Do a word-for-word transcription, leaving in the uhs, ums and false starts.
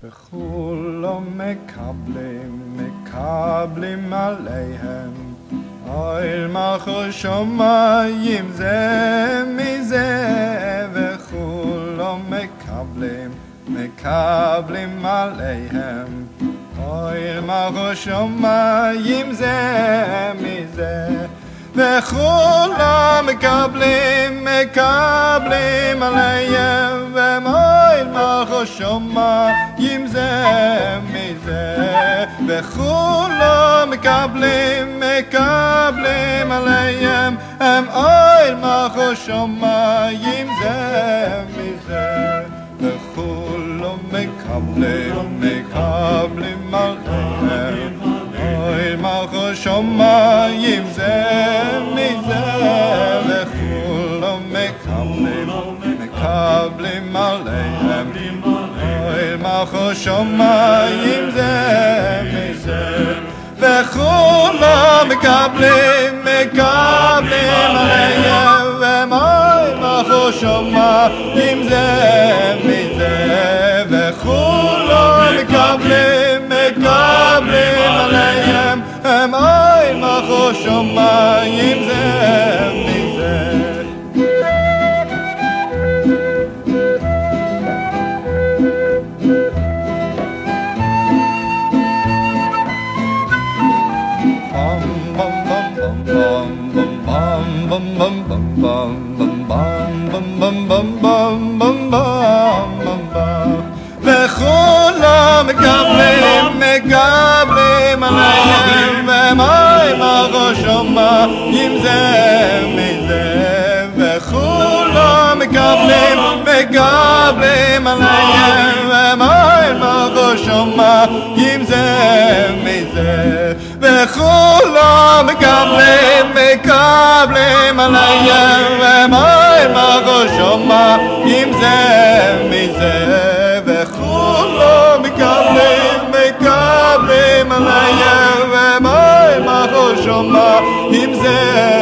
וכולם מקבלים, מקבלים עליהם אוהל מלכות שמיים זה מזה וכולם מקבלים, מקבלים עליהם אוהל מלכות שמיים זה מזה וכולם מקבלים, מקבלים עליהם ומויל מלכות שמיים זה מזה וכולם מקבלים, מקבלים עליהם הם אוהל מלכות שמיים זה מזה וכולם מקבלים, מקבלים עליהם אוהל מלכות שמיים זה מזה וכולם מקבלים, מקבלים עליהם אוהל מלכות שמיים זה מזה וכולם מקבלים, מקבלים עליהם אוהל מלכות שמיים זה מזה וכולם מקבלים, מקבלים עליהם הם אוהל מלכות שמיים זה מזה bum bum bum bum bum bum bum bum bum bum bum bum וכולם מקבלים, מקבלים עליהם ומויל מלכות שמיים זה מזה וכולם מקבלים, מקבלים עליהם ומויל מלכות שמיים זה מזה וכולם מקבלים, מקבלים עליהם ומויל מלכות שמיים זה מזה וכולם מקבלים, מקבלים עליהם ומויל מלכות שמיים זה